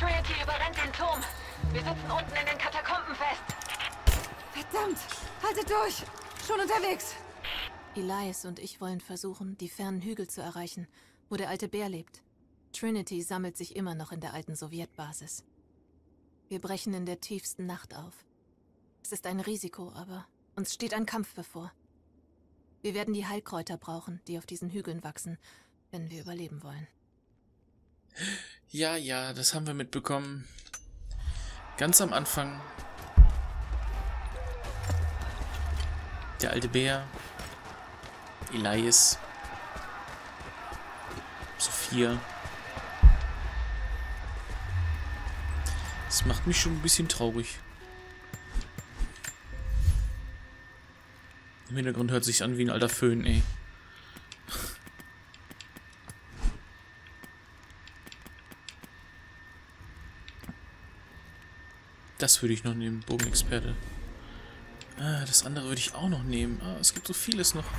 Trinity überrennt den Turm. Wir sitzen unten in den Katakomben fest. Verdammt! Haltet durch! Schon unterwegs! Elias und ich wollen versuchen, die fernen Hügel zu erreichen, wo der alte Bär lebt. Trinity sammelt sich immer noch in der alten Sowjetbasis. Wir brechen in der tiefsten Nacht auf. Es ist ein Risiko, aber uns steht ein Kampf bevor. Wir werden die Heilkräuter brauchen, die auf diesen Hügeln wachsen, wenn wir überleben wollen. Ja, das haben wir mitbekommen. Ganz am Anfang. Der alte Bär. Elias. Sophia. Das macht mich schon ein bisschen traurig. Im Hintergrund hört sich an wie ein alter Föhn, ey. Das würde ich noch nehmen, Bogenexperte. Das andere würde ich auch noch nehmen. Es gibt so vieles noch.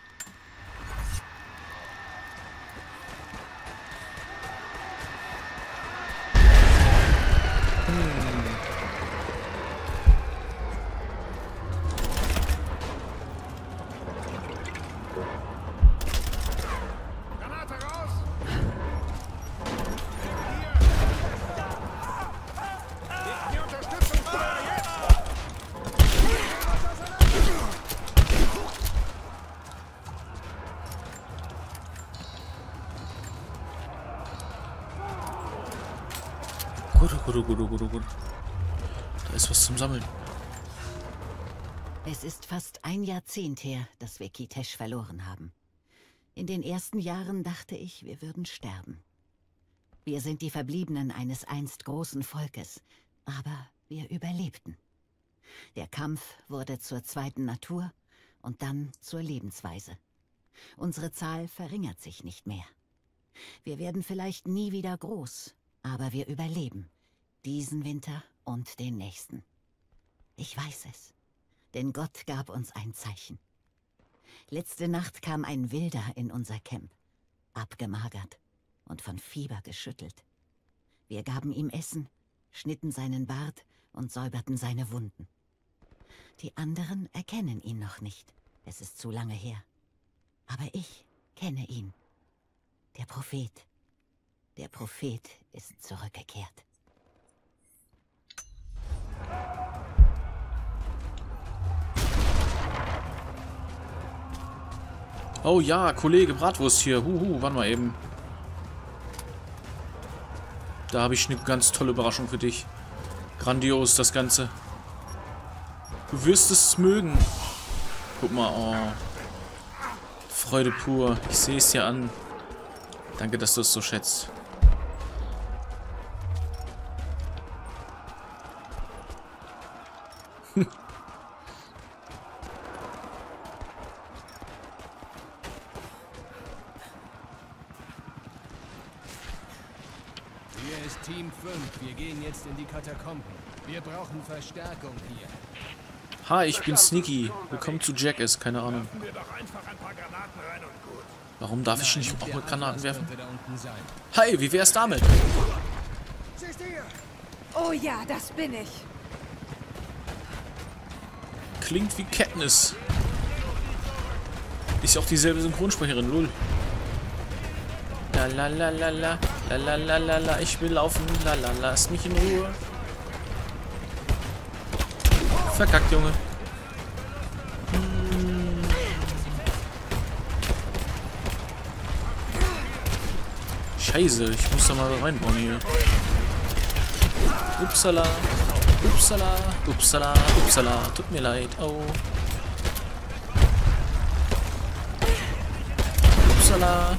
Gut. Da ist was zum Sammeln. Es ist fast ein Jahrzehnt her, dass wir Kitesh verloren haben. In den ersten Jahren dachte ich, wir würden sterben. Wir sind die Verbliebenen eines einst großen Volkes, aber wir überlebten. Der Kampf wurde zur zweiten Natur und dann zur Lebensweise. Unsere Zahl verringert sich nicht mehr. Wir werden vielleicht nie wieder groß, aber wir überleben. Diesen Winter und den nächsten. Ich weiß es, denn Gott gab uns ein Zeichen. Letzte Nacht kam ein Wilder in unser Camp, abgemagert und von Fieber geschüttelt. Wir gaben ihm Essen, schnitten seinen Bart und säuberten seine Wunden. Die anderen erkennen ihn noch nicht, es ist zu lange her. Aber ich kenne ihn. Der Prophet ist zurückgekehrt. Oh ja, Kollege Bratwurst hier. Warte mal eben. Da habe ich eine ganz tolle Überraschung für dich. Grandios, das Ganze. Du wirst es mögen. Guck mal, oh. Freude pur. Ich sehe es dir an. Danke, dass du es so schätzt. Hier ist Team 5. Wir gehen jetzt in die Katakomben. Wir brauchen Verstärkung hier. Hi, ich bin Sneaky. Willkommen zu Jackass. Keine Ahnung. Warum darf ich nicht auch mit Granaten werfen? Hi, wie wär's damit? Oh ja, das bin ich. Klingt wie Katniss. Ist ja auch dieselbe Synchronsprecherin, lol. Lalalala, lalalala, ich will laufen, lala, lass mich in Ruhe. Verkackt, Junge. Scheiße, ich muss da mal reinbauen hier. Upsala, upsala, upsala, upsala, tut mir leid, oh. Upsala.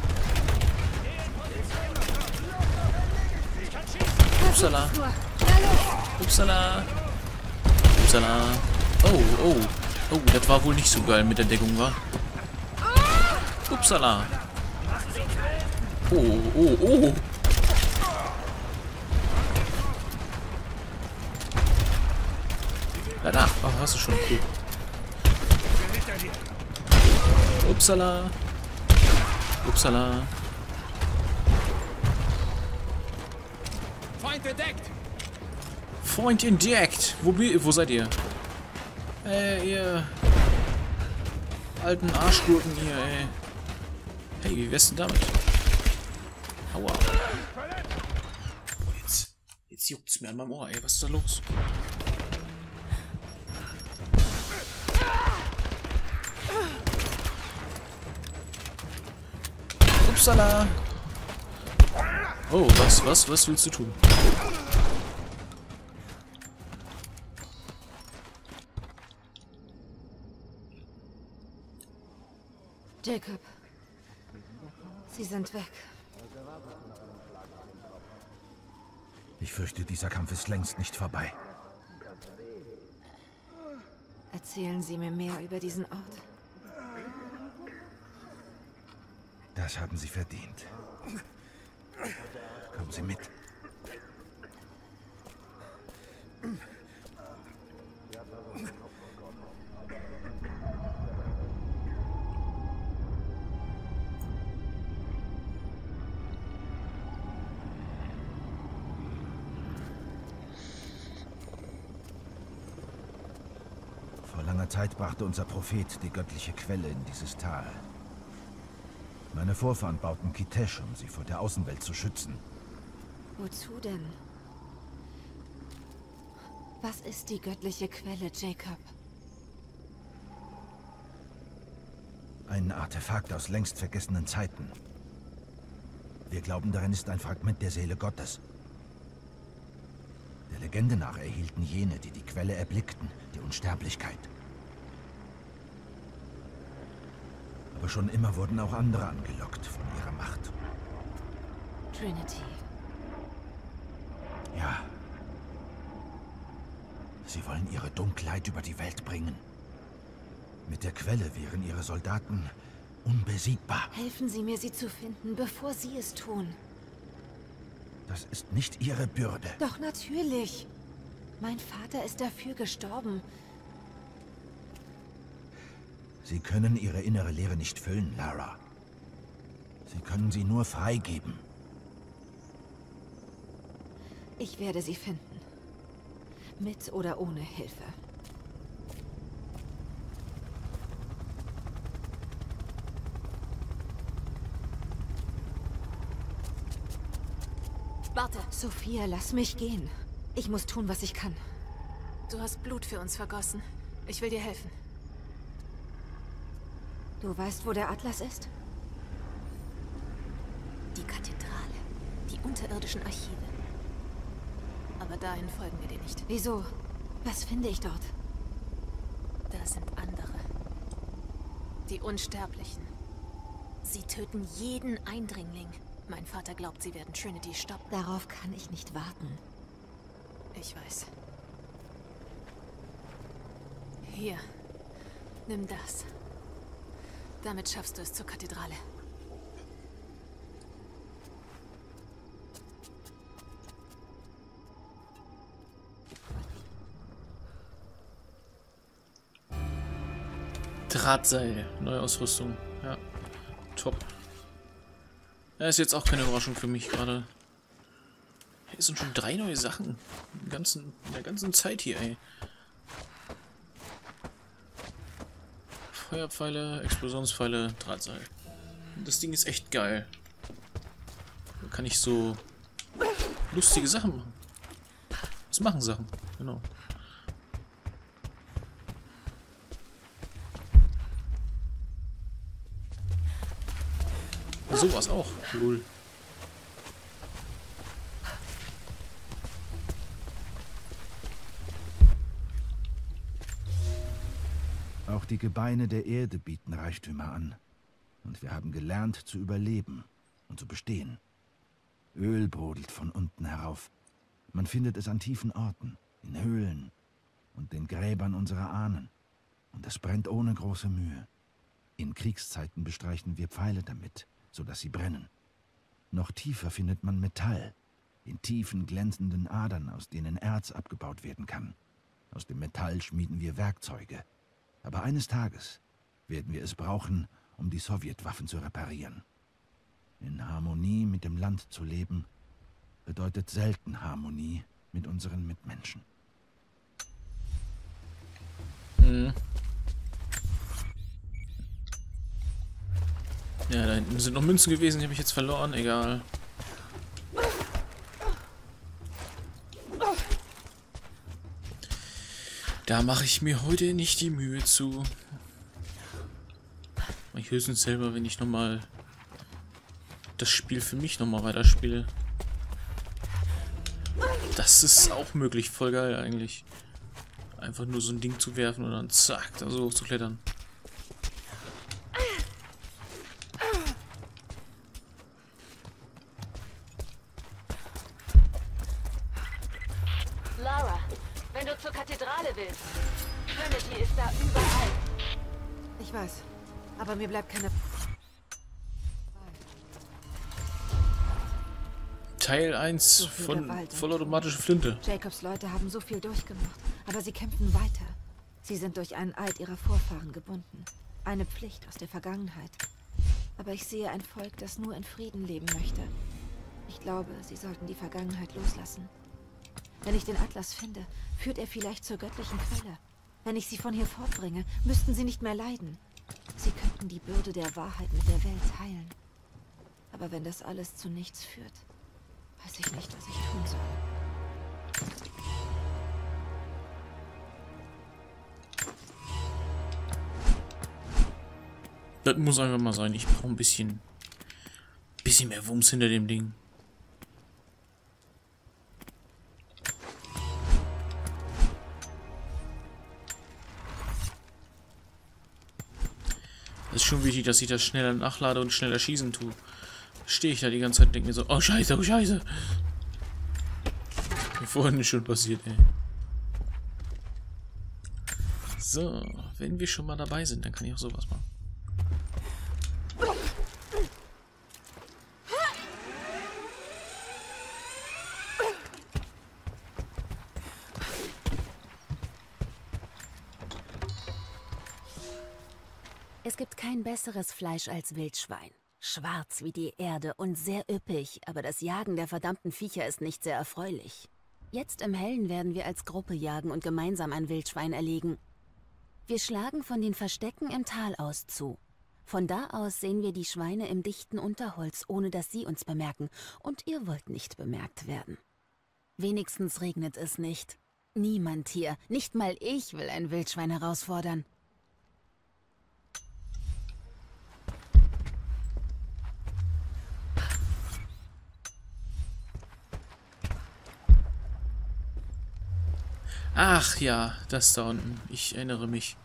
Upsala. Upsala. Upsala. Oh. Oh, das war wohl nicht so geil mit der Deckung, wa? Upsala. Oh. Da. Ach, hast du schon. Cool. Upsala. Feind entdeckt! Freund entdeckt! Wo seid ihr? Ihr alten Arschgurken hier, ey. Hey, wie wär's denn damit? Aua. Jetzt juckt's mir an meinem Ohr, ey. Was ist da los? Upsala! Oh, was willst du tun? Jacob. Sie sind weg. Ich fürchte, dieser Kampf ist längst nicht vorbei. Erzählen Sie mir mehr über diesen Ort. Das haben Sie verdient. Kommen Sie mit. Vor langer Zeit brachte unser Prophet die göttliche Quelle in dieses Tal. Meine Vorfahren bauten Kitesh, um sie vor der Außenwelt zu schützen. Wozu denn? Was ist die göttliche Quelle, Jacob? Ein Artefakt aus längst vergessenen Zeiten. Wir glauben, darin ist ein Fragment der Seele Gottes. Der Legende nach erhielten jene, die die Quelle erblickten, die Unsterblichkeit. Aber schon immer wurden auch andere angelockt von ihrer Macht. Trinity. Ja. Sie wollen ihre Dunkelheit über die Welt bringen. Mit der Quelle wären ihre Soldaten unbesiegbar. Helfen Sie mir, sie zu finden, bevor Sie es tun. Das ist nicht ihre Bürde. Doch natürlich. Mein Vater ist dafür gestorben. Sie können ihre innere Leere nicht füllen, Lara. Sie können sie nur freigeben. Ich werde sie finden. Mit oder ohne Hilfe. Warte, Sophia, lass mich gehen. Ich muss tun, was ich kann. du hast Blut für uns vergossen. Ich will dir helfen. Du weißt, wo der Atlas ist? Die Kathedrale. Die unterirdischen Archive. Aber dahin folgen wir dir nicht. Wieso? Was finde ich dort? Da sind andere. Die Unsterblichen. Sie töten jeden Eindringling. Mein Vater glaubt, sie werden Trinity stoppen. Darauf kann ich nicht warten. Ich weiß. Hier. Nimm das. Damit schaffst du es zur Kathedrale. Drahtseil. Neue Ausrüstung. Ja. Top. Ja, ist jetzt auch keine Überraschung für mich gerade. Hier sind schon 3 neue Sachen. In der ganzen Zeit hier, ey. Feuerpfeile, Explosionspfeile, Drahtseil. Das Ding ist echt geil. Da kann ich so lustige Sachen machen. Was machen Sachen? Genau. Sowas auch. Cool. Auch die Gebeine der Erde bieten Reichtümer an. Und wir haben gelernt zu überleben und zu bestehen. Öl brodelt von unten herauf. Man findet es an tiefen Orten, in Höhlen und den Gräbern unserer Ahnen. Und es brennt ohne große Mühe. In Kriegszeiten bestreichen wir Pfeile damit, sodass sie brennen. Noch tiefer findet man Metall, in tiefen, glänzenden Adern, aus denen Erz abgebaut werden kann. Aus dem Metall schmieden wir Werkzeuge. Aber eines Tages werden wir es brauchen, um die Sowjetwaffen zu reparieren. In Harmonie mit dem Land zu leben bedeutet selten Harmonie mit unseren Mitmenschen. Ja, da hinten sind noch Münzen gewesen, die habe ich jetzt verloren, egal. Da mache ich mir heute nicht die Mühe zu. Ich höchstens selber, wenn ich nochmal das Spiel für mich nochmal weiterspiele. Das ist auch möglich, voll geil eigentlich. Einfach nur so ein Ding zu werfen und dann zack, da so hoch zu klettern. Lara, wenn du zur Kathedrale willst. Trinity ist da überall. Ich weiß. Aber mir bleibt keine... Teil 1 So viel von Gewalt und vollautomatische Flinte. Jacobs Leute haben so viel durchgemacht, aber sie kämpfen weiter. Sie sind durch einen Eid ihrer Vorfahren gebunden. Eine Pflicht aus der Vergangenheit. Aber ich sehe ein Volk, das nur in Frieden leben möchte. Ich glaube, sie sollten die Vergangenheit loslassen. Wenn ich den Atlas finde, führt er vielleicht zur göttlichen Quelle. Wenn ich sie von hier fortbringe, müssten sie nicht mehr leiden. Sie könnten die Bürde der Wahrheit mit der Welt teilen. Aber wenn das alles zu nichts führt, weiß ich nicht, was ich tun soll. Das muss einfach mal sein. Ich brauche ein bisschen mehr Wumms hinter dem Ding. Es ist schon wichtig, dass ich das schneller nachlade und schneller schießen tue. Stehe ich da die ganze Zeit und denke mir so, oh scheiße, oh scheiße. Mir vorhin schon passiert, ey. So, wenn wir schon mal dabei sind, dann kann ich auch sowas machen. Es gibt kein besseres Fleisch als Wildschwein. Schwarz wie die Erde und sehr üppig, aber das Jagen der verdammten Viecher ist nicht sehr erfreulich. Jetzt im Hellen werden wir als Gruppe jagen und gemeinsam ein Wildschwein erlegen. Wir schlagen von den Verstecken im Tal aus zu. Von da aus sehen wir die Schweine im dichten Unterholz, ohne dass sie uns bemerken. Und ihr wollt nicht bemerkt werden. Wenigstens regnet es nicht. Niemand hier, nicht mal ich, will ein Wildschwein herausfordern. Ach ja, das da unten. Ich erinnere mich.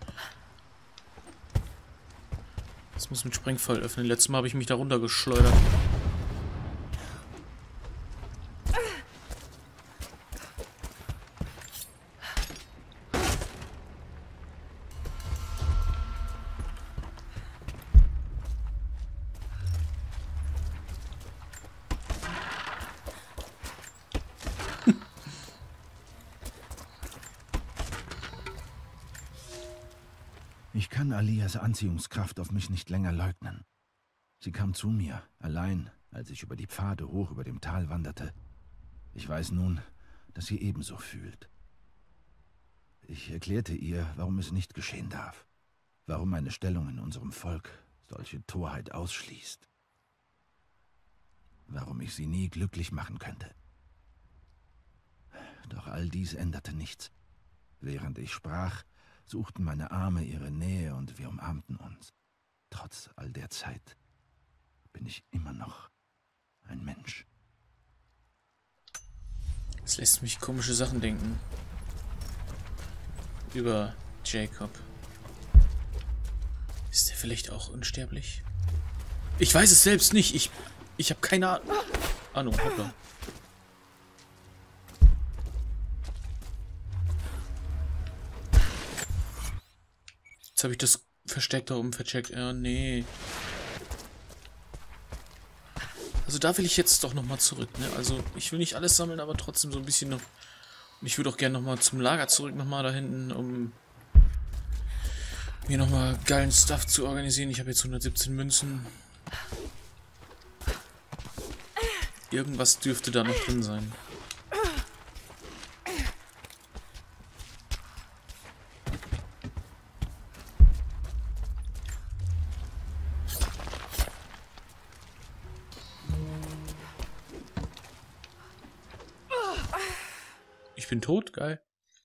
Das muss mit Sprengfall öffnen. Letztes Mal habe ich mich da runtergeschleudert. Ich kann Alias Anziehungskraft auf mich nicht länger leugnen. Sie kam zu mir, allein, als ich über die Pfade hoch über dem Tal wanderte. Ich weiß nun, dass sie ebenso fühlt. Ich erklärte ihr, warum es nicht geschehen darf. Warum meine Stellung in unserem Volk solche Torheit ausschließt. Warum ich sie nie glücklich machen könnte. Doch all dies änderte nichts. Während ich sprach, suchten meine Arme ihre Nähe und wir umarmten uns. Trotz all der Zeit bin ich immer noch ein Mensch. Es lässt mich komische Sachen denken. Über Jacob. Ist er vielleicht auch unsterblich? Ich weiß es selbst nicht. Ich habe keine Ahnung. Hoppla. Jetzt habe ich das Versteck da oben vercheckt. Ja, nee. Also da will ich jetzt doch nochmal zurück, ne? Also ich will nicht alles sammeln, aber trotzdem so ein bisschen noch. Und ich würde auch gerne nochmal zum Lager zurück, nochmal da hinten, um mir nochmal geilen Stuff zu organisieren. Ich habe jetzt 117 Münzen. Irgendwas dürfte da noch drin sein. Ich bin tot, geil.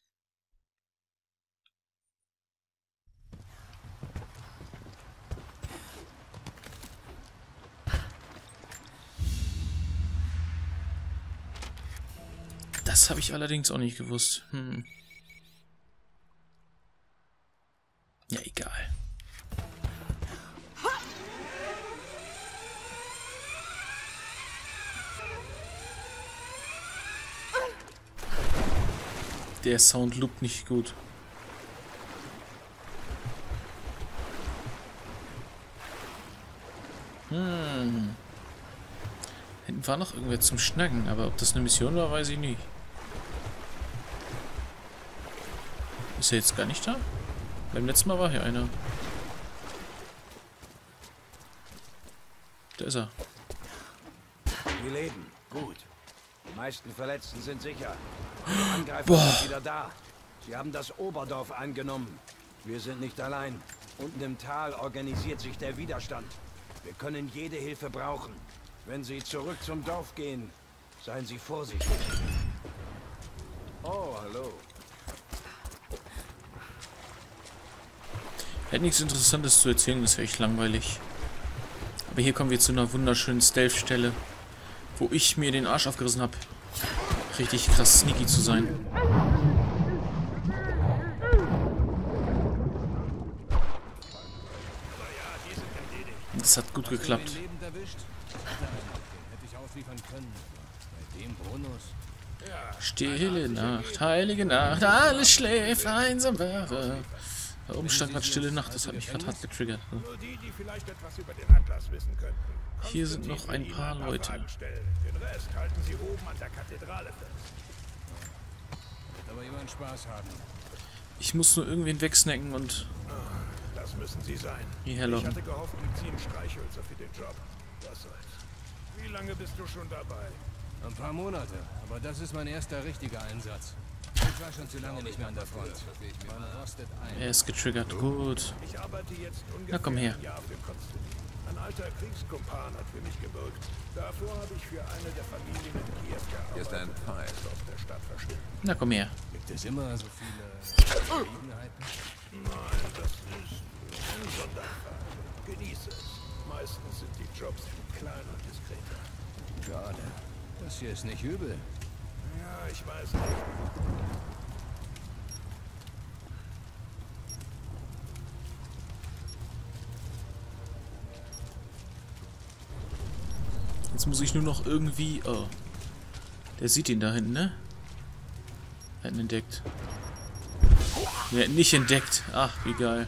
Das habe ich allerdings auch nicht gewusst. Ja, egal. Der Sound loopt nicht gut. Hinten war noch irgendwer zum Schnacken, aber ob das eine Mission war, weiß ich nicht. Ist er jetzt gar nicht da? Beim letzten Mal war hier einer. Da ist er. Wir leben. Gut. Die meisten Verletzten sind sicher. Die Angreifer sind wieder da. Sie haben das Oberdorf eingenommen. Wir sind nicht allein. Unten im Tal organisiert sich der Widerstand. Wir können jede Hilfe brauchen. Wenn Sie zurück zum Dorf gehen, seien Sie vorsichtig. Oh, hallo. Hätte nichts Interessantes zu erzählen, das wäre echt langweilig. Aber hier kommen wir zu einer wunderschönen Stealth-Stelle, wo ich mir den Arsch aufgerissen habe, richtig krass sneaky zu sein. Das hat gut geklappt. Stille Nacht, heilige Nacht, alles schläft, einsam wäre. Da oben stand gerade Stille Nacht, das hat mich gerade hart getriggert. Hier sind noch ein paar Leute. Den Rest halten Sie oben an der Kathedrale fest. Aber jemand Spaß haben. Ich muss nur irgendwen wegsnacken und Das müssen Sie sein. hierher Ich locken. hatte gehofft, Sie ziehen Streichhölzer für den Job. Was soll's. Wie lange bist du schon dabei? Ein paar Monate, aber das ist mein erster richtiger Einsatz. Ich war schon zu lange nicht mehr an der Front. Man rostet ein. Er ist getriggert, gut. Ich arbeite jetzt ungefähr Na komm her. ein Jahr für Konstantin. Ein alter Kriegskumpan hat für mich gewirkt. Davor habe ich für eine der Familien in Kiew gearbeitet. Hier ist ein Pfeil. Auf der Stadt verschwunden. Na komm her. Gibt es immer so viele Gelegenheiten? Nein, das ist ein Sonderfall. Genieße es. Meistens sind die Jobs viel kleiner und diskreter. Schade. Das hier ist nicht übel. Ja, ich weiß nicht. Jetzt muss ich nur noch irgendwie... Oh. Der sieht ihn da hinten, ne? Er hat ihn entdeckt. Er hat ihn nicht entdeckt. Ach, wie geil.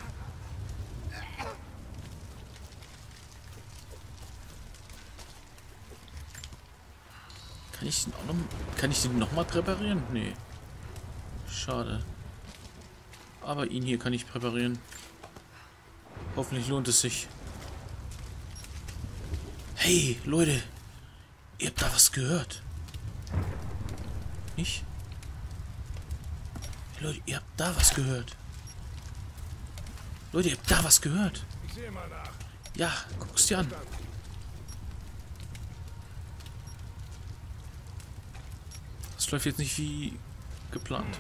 Kann ich den nochmal präparieren? Nee. Schade. Aber ihn hier kann ich präparieren. Hoffentlich lohnt es sich. Hey, Leute. Ihr habt da was gehört. Nicht? Hey, Leute, ihr habt da was gehört. Leute, ihr habt da was gehört. Ich sehe mal nach. Ja, guck's dir an. Das läuft jetzt nicht wie geplant.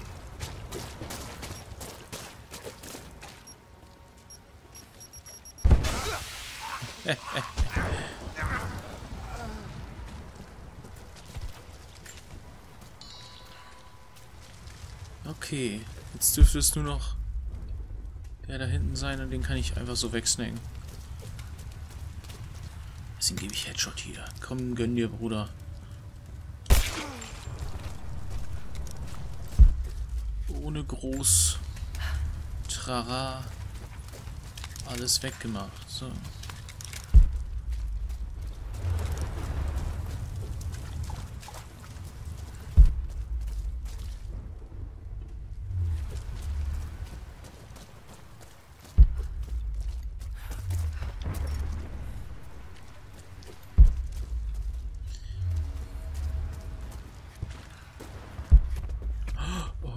Okay, jetzt dürfte es nur noch der da hinten sein und den kann ich einfach so wegsnacken. Deswegen gebe ich Headshot hier. Komm, gönn dir, Bruder. Ohne groß Trara alles weggemacht. So.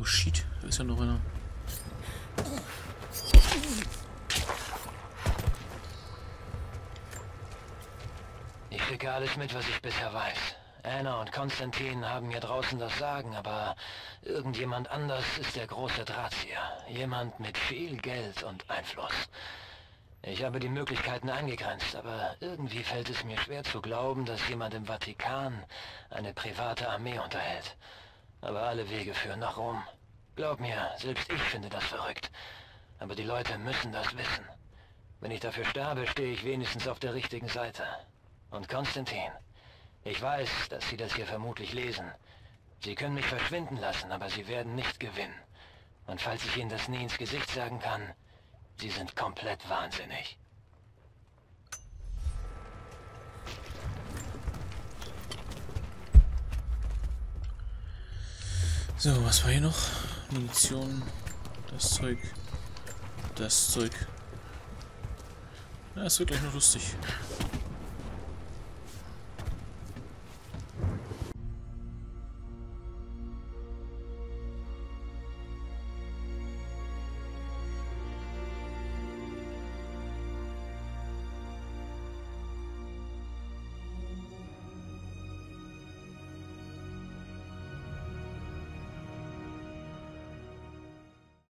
shit, da ist ja noch einer. Ich kriege alles mit, was ich bisher weiß. Anna und Konstantin haben hier draußen das Sagen, aber irgendjemand anders ist der große Drahtzieher. Jemand mit viel Geld und Einfluss. Ich habe die Möglichkeiten eingegrenzt, aber irgendwie fällt es mir schwer zu glauben, dass jemand im Vatikan eine private Armee unterhält. Aber alle Wege führen nach Rom. Glaub mir, selbst ich finde das verrückt. Aber die Leute müssen das wissen. Wenn ich dafür sterbe, stehe ich wenigstens auf der richtigen Seite. Und Konstantin, ich weiß, dass Sie das hier vermutlich lesen. Sie können mich verschwinden lassen, aber Sie werden nicht gewinnen. Und falls ich Ihnen das nie ins Gesicht sagen kann, Sie sind komplett wahnsinnig. So, was war hier noch? Munition, das Zeug, das Zeug. Ja, es wird gleich noch lustig.